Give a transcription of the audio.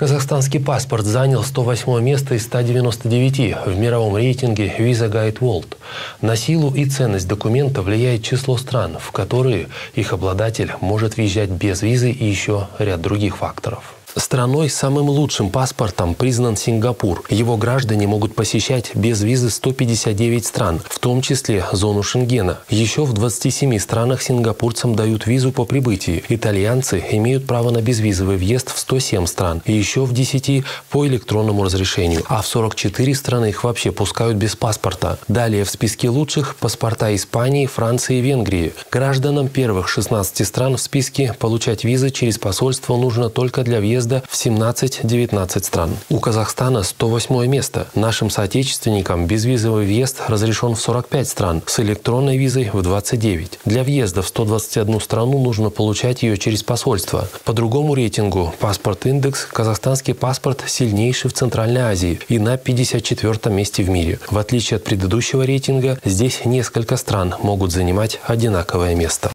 Казахстанский паспорт занял 108 место из 199 в мировом рейтинге Visa Guide World. На силу и ценность документа влияет число стран, в которые их обладатель может въезжать без визы, и еще ряд других факторов. Страной с самым лучшим паспортом признан Сингапур. Его граждане могут посещать без визы 159 стран, в том числе зону Шенгена. Еще в 27 странах сингапурцам дают визу по прибытии. Итальянцы имеют право на безвизовый въезд в 107 стран. И еще в 10 по электронному разрешению. А в 44 страны их вообще пускают без паспорта. Далее в списке лучших паспорта Испании, Франции и Венгрии. Гражданам первых 16 стран в списке получать визы через посольство нужно только для въезда в 17-19 стран. У Казахстана 108 место. Нашим соотечественникам безвизовый въезд разрешен в 45 стран, с электронной визой в 29. Для въезда в 121 страну нужно получать ее через посольство. По другому рейтингу «Паспорт-индекс» казахстанский паспорт сильнейший в Центральной Азии и на 54 месте в мире. В отличие от предыдущего рейтинга, здесь несколько стран могут занимать одинаковое место.